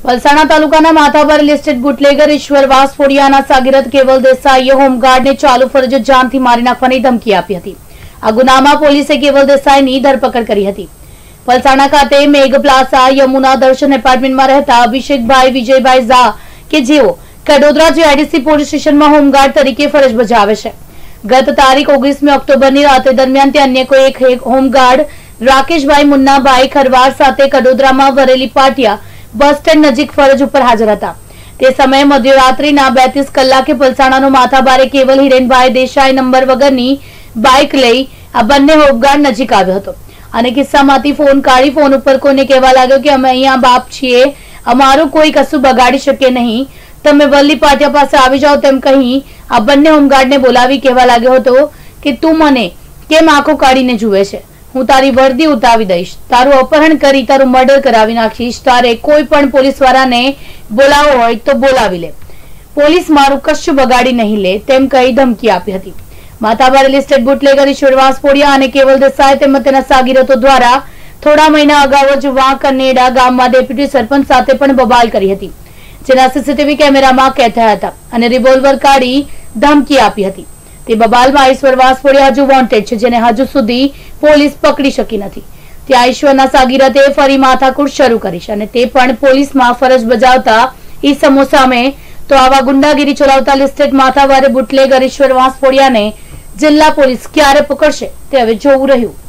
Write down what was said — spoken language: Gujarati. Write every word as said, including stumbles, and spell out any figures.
વલસાણા તાલુકાના માથાભારે લિસ્ટેડ બુટલેગર ઈશ્વર વાસફોડિયાના સાગીરથ કેવલ દેસાઈએ હોમગાર્ડને ચાલુ ફરજ જાનથી મારી નાખવાની ધમકી આપી હતી। આ ગુનામાં પોલીસે કેવલ દેસાઈની ધરપકડ કરી હતી। વલસાણા ખાતે મેઘ પ્લાઝા યમુના દર્શન એપાર્ટમેન્ટમાં રહેતા અભિષેકભાઈ વિજયભાઈ ઝા કે જેઓ કડોદરા જીઆઈડીસી પોલીસ સ્ટેશનમાં હોમગાર્ડ તરીકે ફરજ બજાવે છે। ગત તારીખ ઓગણીસમી ઓક્ટોબરની રાત્રે દરમિયાન તે અન્ય કોઈ એક હોમગાર્ડ રાકેશભાઈ મુન્નાભાઈ ખરવાર સાથે કડોદરામાં વરેલી પાટિયા બસ સ્ટેન્ડ નજીક ફરજ ઉપર હાજર હતા। તે સમયે મધ્યરાત્રિના બેત્રીસ કલાકે પલસાણાનો માથાભારે કેવલ હિરેનભાઈ દેસાઈ નંબર વગરની બાઇક લઈ આ બંને હોમગાર્ડ નજીક આવ્યો હતો અને કિસ્સામાંથી ફોન કાઢી ફોન ઉપર કોઈને કહેવા લાગ્યો કે અમે અહીંયા બાપ છીએ, અમારું કોઈ કશું બગાડી શકે નહીં, તમે વલ્લી પાટિયા પાસે આવી જાઓ તેમ કહી આ બંને હોમગાર્ડને બોલાવી કહેવા લાગ્યો હતો કે તું મને કેમ આંખો કાઢીને જુએ છે, હું તારી વર્દી ઉતાવી દઈશ, તારું અપહરણ કરી તારું મર્ડર કરાવી નાખીશ, તારે કોઈ પણ પોલીસ વાળાને બોલાવો હોય તો બોલાવી લે, પોલીસ મારું કશું બગાડી નહીં લે તેમ કહી ધમકી આપી હતી। માથાભારે લિસ્ટેડ બુટલેગર ઈશ્વર વાસફોડિયા અને કેવલ દેસાઈ તેમજ તેના સાગીરતો દ્વારા થોડા મહિના અગાઉ જ વાંકનેડા ગામમાં ડેપ્યુટી સરપંચ સાથે પણ બબાલ કરી હતી, જેના સીસીટીવી કેમેરામાં કેદ થયા હતા અને રિવોલ્વર કાઢી ધમકી આપી હતી। તે બબાલમાં ઈશ્વર વાસફોડિયા હજુ વોન્ટેડ છે, જેને હજુ સુધી પોલીસ પકડી શકી નથી। ત્યાં ઈશ્વરના સાગીરતે ફરી માથાકૂટ શરૂ કરી છે અને તે પણ પોલીસમાં ફરજ બજાવતા ઈસમો સામે તો આવા ગુંડાગીરી ચલાવતા લિસ્ટેડ માથાભારે બુટલેગર ઈશ્વર વાસફોડિયાને જિલ્લા પોલીસ ક્યારે પકડશે તે હવે જોવું રહ્યું।